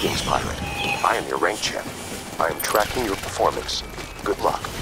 Greetings, Pirate. I am your rank champ. I am tracking your performance. Good luck.